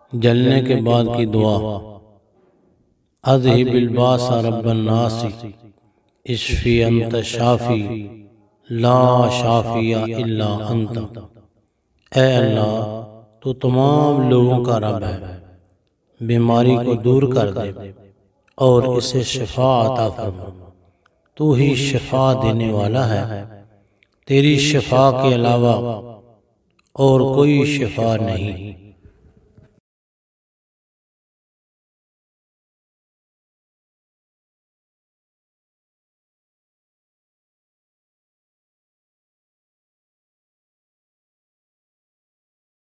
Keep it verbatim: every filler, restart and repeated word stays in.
जलने के बाद की दुआ। अज़हिबिल बास रब्बन नासी इश्फी अंत शाफी ला शाफिया इल्ला अंत। ए अल्लाह, तो तमाम लोगों का रब है, बीमारी को दूर कर दे और इसे शिफा अता फरमा। तू ही शिफा देने वाला है, तेरी शिफा के अलावा और कोई शिफा नहीं।